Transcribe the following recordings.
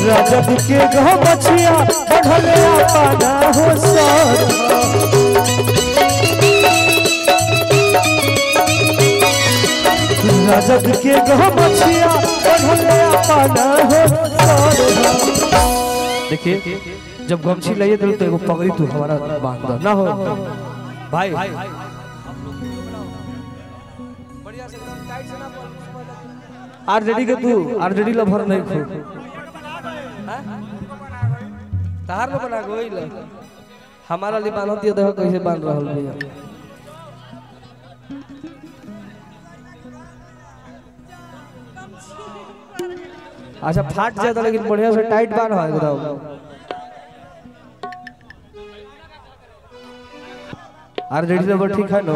राजद के गह बछिया बढ़ले अपना हो सर राजद के गह बछिया बढ़ले अपना हो सर। देखिए जब गमछी लाइए तो एगो पगड़ी तू हमारा बांध दो ना हो भाई आरजेडी के तू आरजेडी लभर नहीं खो तार लो बना गोइल हमारा लिए बांधती है देखो कैसे बांध रहल भैया। अच्छा फाट जाता लेकिन बढ़िया से टाइट बांध है एकदम। आरजेडी लभर ठीक है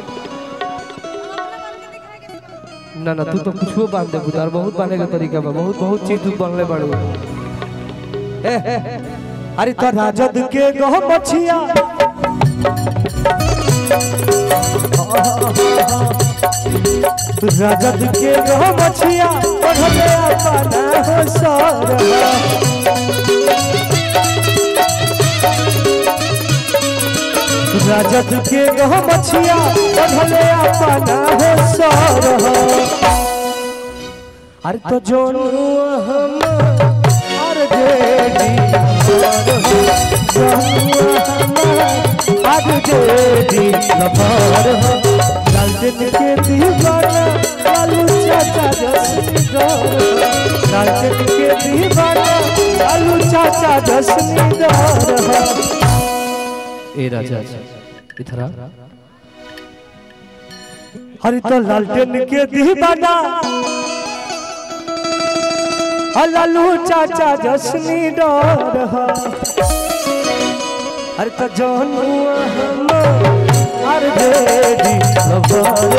ना ना तू तो कुछ बांध दे बुदार बहुत बांधे का तरीका बा बहुत बहुत चीज तू बनले बाड़ू। अरे तो राजद के गह बछिया राजद के गह बछिया बढ़ले अपना हो सर राजद के गह बछिया बढ़ले अपना हो सर। अरे तो जोन हम आरजेडी आरजेडी लभर लालटेन के दीवाना लालू चाचा जसमींदार लालटेन के दीवाना लालू चाचा जसमींदार। ए राजा इधर हरि तो लालटेन के दीवाना लालू चाचा जसमींदार। हरि तो जनुआ हम आरजेडी लभर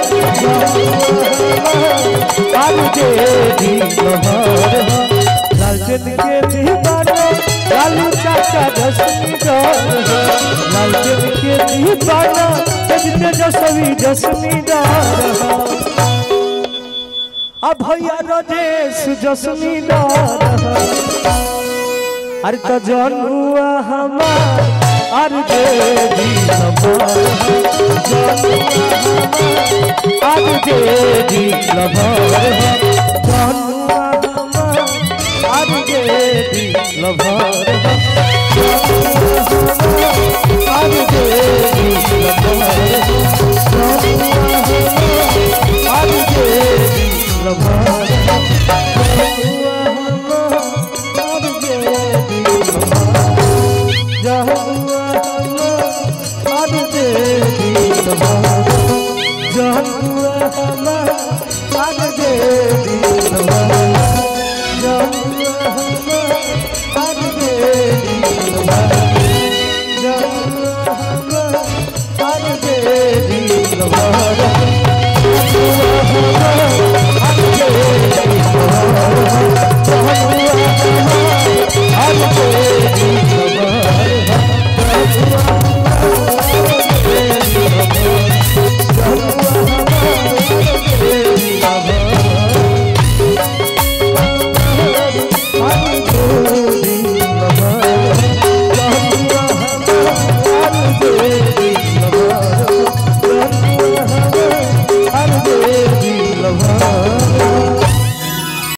आरजेडी लभर लालटेन के दीवाना लालू चाचा जसमींदार लालटेन के दीवाना तेजस्वी जसमींदार। अब भैया राजेश जसमींदार। अरे तो जनुआ हमार आरजेडी लभर आरजेडी लभर जनुआ